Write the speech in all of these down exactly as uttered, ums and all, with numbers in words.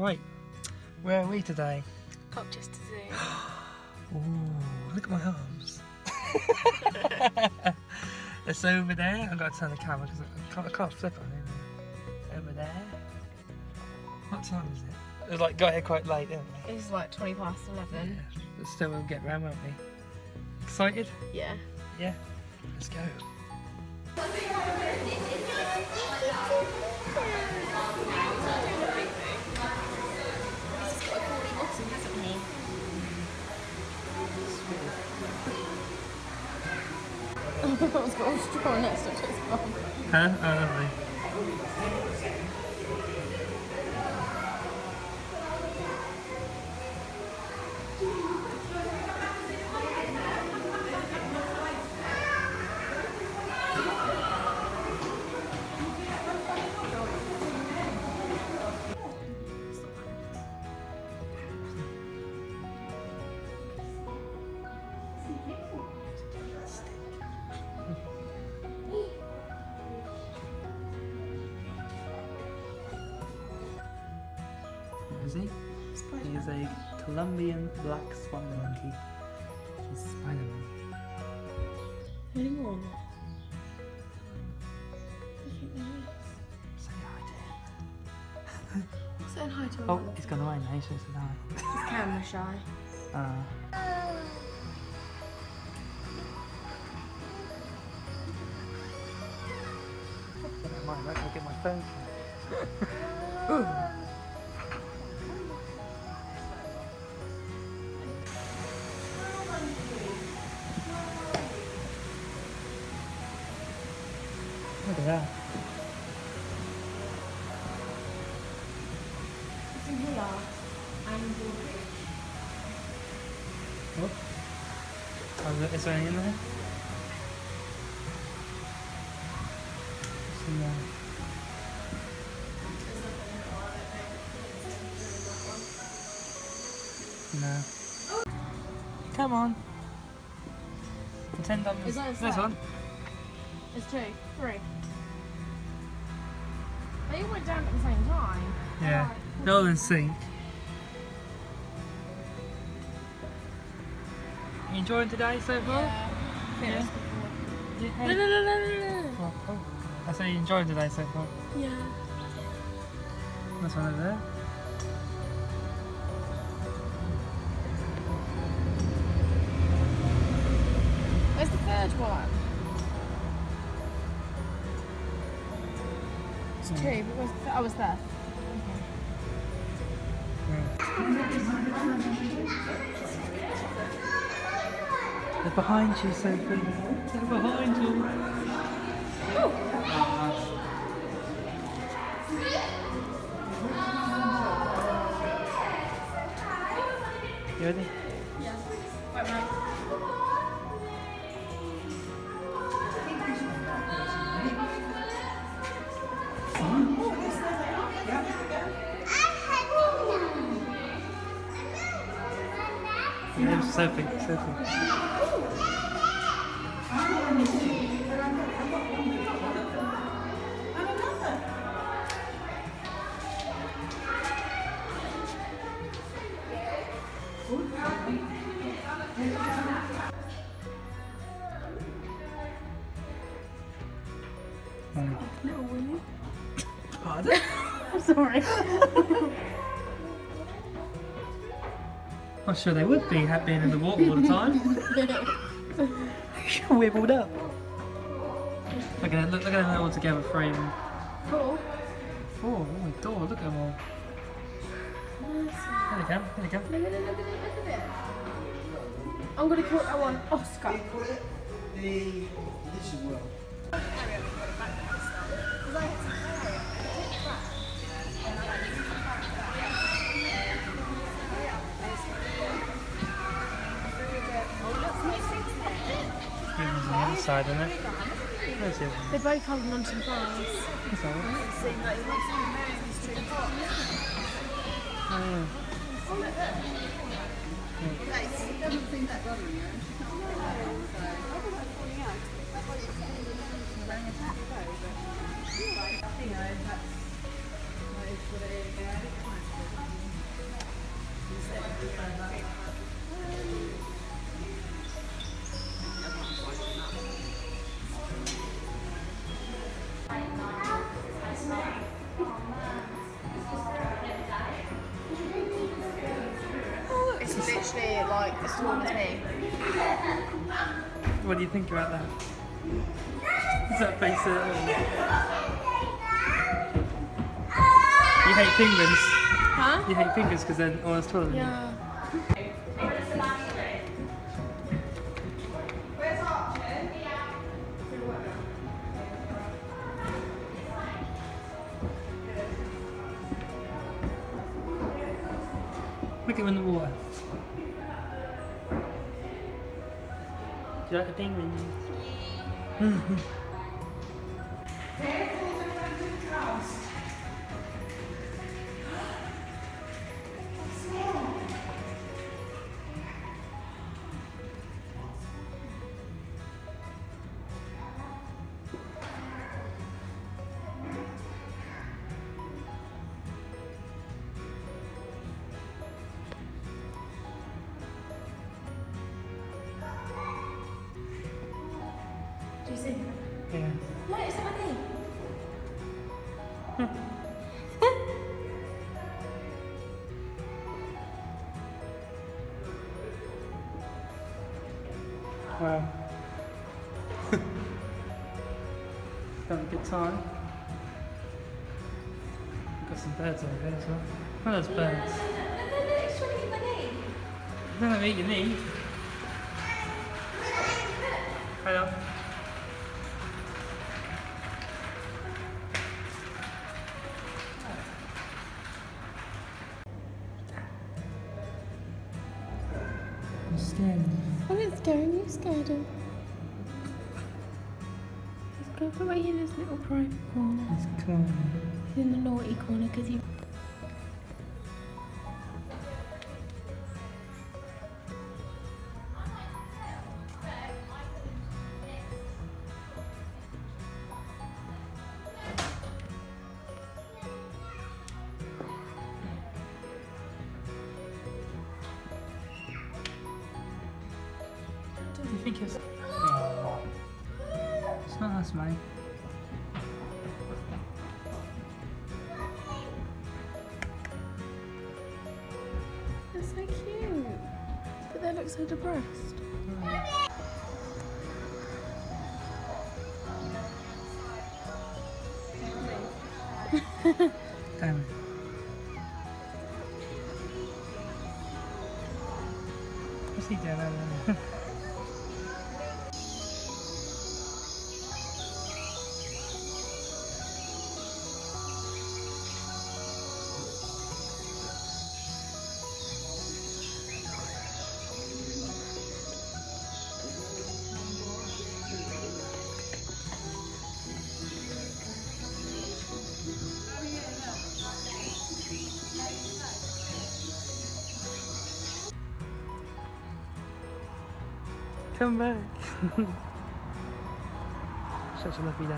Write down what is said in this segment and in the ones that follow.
Right, where are we today? Colchester Zoo. Ooh, look at my arms. It's over there. I've got to turn the camera because I can't, I can't flip on it. Over there. What time is it? It was like got here quite late, didn't we? It's like twenty past eleven. Yeah, but still we'll get round, won't we? Excited? Yeah. Yeah. Let's go. I've got a straw next to his bum. Huh? Oh, lovely. Is he? He is a Colombian black swan monkey. He's Spider-Man. Any more? I think there is. Say hi to him. What's saying hi to him? Oh, he's gone away now. He should have said hi. He's camera shy. Uh, I might have to get my phone. Look at that. What? Oh, is there any in there? What's in there? No. Come on. Pretend I'm Is that a this set? one. There's two, three. They all went down at the same time. Yeah. Alright. They're all in sync. You enjoying today so far? Yeah. Yeah. No, no, no, no, no, no. Oh, oh. I say you enjoying today so far. Yeah. This one over there. Where's the third one? It's Hmm. two, but where's the th- oh, it's there. They're behind you, Sophie. They're behind you. You ready? Yeah. Wait, wait. Yeah, Sophie, Sophie. Little Willy. Pardon? I'm sorry. I'm sure they would be happy being in the water all the time. Wibbled up. Look at it, look, look at them all together framed. Cool. Four, oh my god, look at them all. There they go, there they go. Look at it, look at it, look at it. I'm gonna call that one Oscar. The this is well. Humans on the other side, isn't it? Where's the other one? They're both holding onto the bars. That's all right. Oh, It's literally like as tall as me. What do you think about that? Does that face it at all? You hate penguins? Huh? You hate penguins because they're almost taller than you? Yeah. Look at him in the water. Do you like the penguins? Do you see? Yeah. No, it's not me. Wow. Having a good time. Got some birds over there as well. Oh, there's birds. They're not eat your knee. Hello. I'm scared. I didn't scare him, you scared him. He's go away in his little private corner. It's cool. He's in the naughty corner because he. Do you think it's... Oh. It's not us, mate. They're so cute. But they look so depressed. Damn it. What's he doing over there? Come back. Such a lovely day.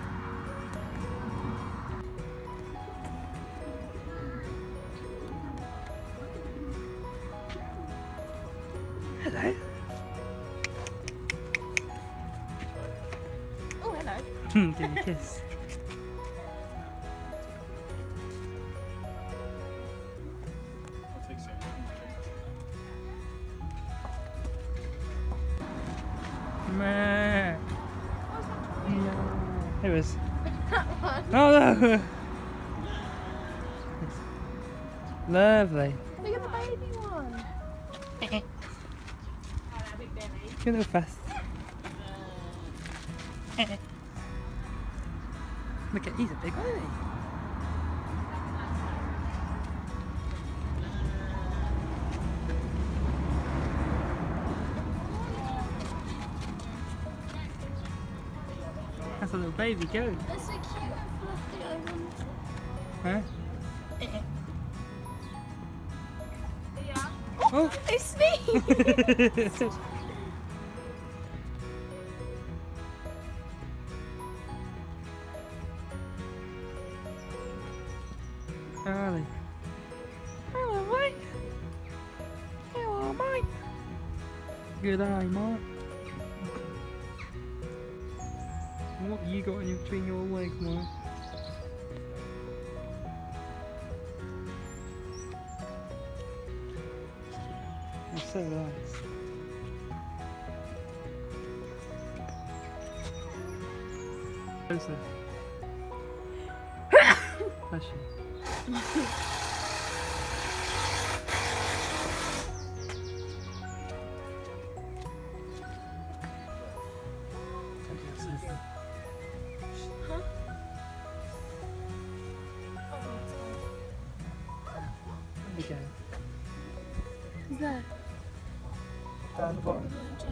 Hello. Oh, hello. Give you a kiss. Meh. It was. That one. Oh no! Lovely. Look at the baby one. You're a little fast. Look at, he's a big one, isn't he? That's a little baby goat. They're so cute and fluffy, I want. Huh? Yeah. Oh! They sneeze! Where are they? Hello, mate. Good eye, Mark. What you got in between your legs, Mark? You're so nice. Closer. Bless you. Huh? There we go. He's there. Down the bottom.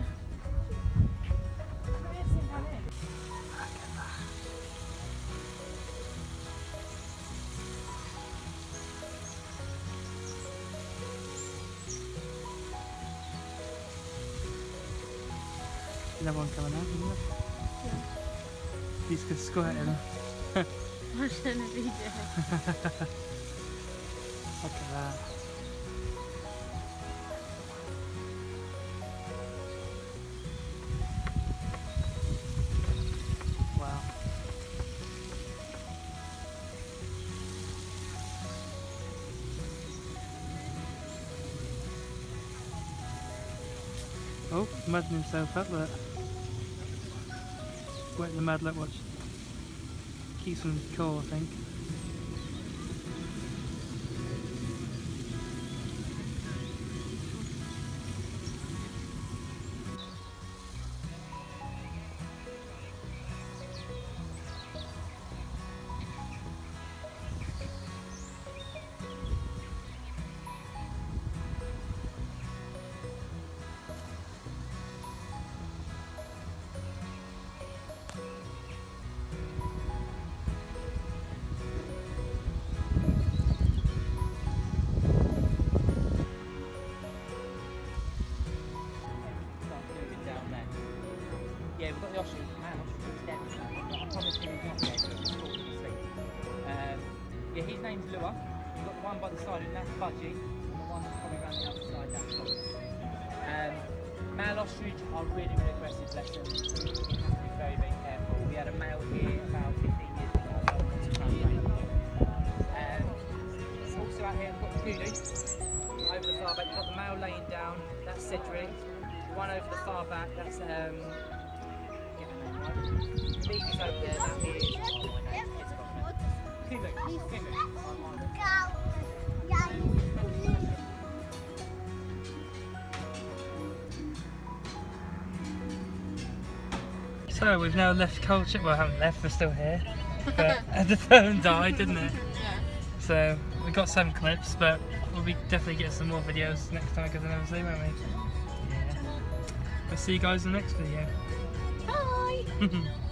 Another one coming out, isn't it? Yeah. He's just squirting. Watching a video. Look at that. Wow. Oh, mudding himself up there. Wet the mud, look, watch. Keeps him cool, I think. Yeah, we've got the ostrich, man, ostrich dead. I promised him he's not dead, but he's falling asleep. Um, yeah, his name's Lua. We've got the one by the side, and that's Budgie. And the one that's probably around the other side, that's Bob. Um, male ostrich are really, really aggressive, bless them. You have to be very, very careful. We had a male here about fifteen years ago. Um, also out here, we've got the kudu. Over the far back, we've got the male laying down, that's Cedric. The one over the far back, that's um, Baby's over there, that is oh, my name. It's got Kumu. Kumu. So we've now left Colchester. Well, I haven't left, we're still here. But the phone died, didn't it? Yeah. So we got some clips, but we'll be definitely get some more videos next time because I never see, won't we? Yeah. We'll see you guys in the next video. Bye!